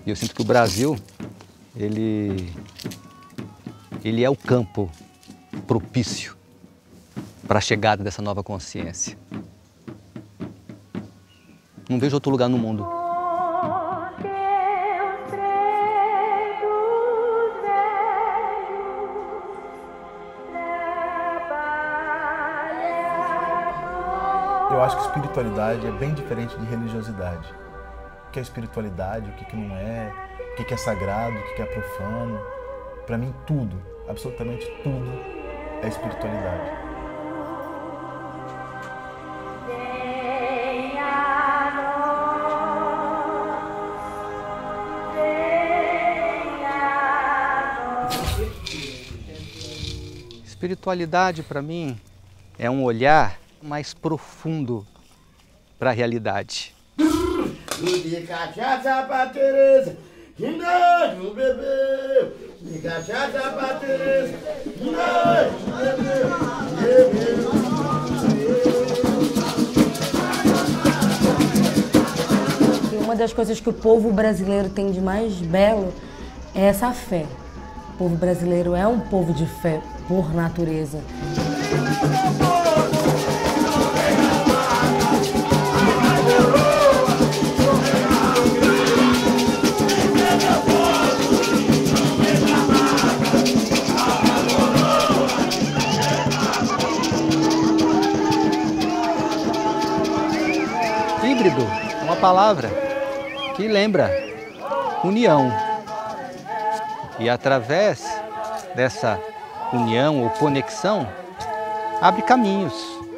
E eu sinto que o Brasil, ele é o campo propício para a chegada dessa nova consciência. Não vejo outro lugar no mundo. Eu acho que espiritualidade é bem diferente de religiosidade. O que é espiritualidade, o que não é, o que é sagrado, o que é profano. Para mim, tudo, absolutamente tudo, é espiritualidade. Espiritualidade, para mim, é um olhar mais profundo para a realidade. De cachaça pra Tereza, que nojo, bebê. De cachaça pra Tereza, que nojo, bebê. Uma das coisas que o povo brasileiro tem de mais belo é essa fé. O povo brasileiro é um povo de fé por natureza. Híbrido é uma palavra que lembra união. E através dessa união ou conexão, abre caminhos.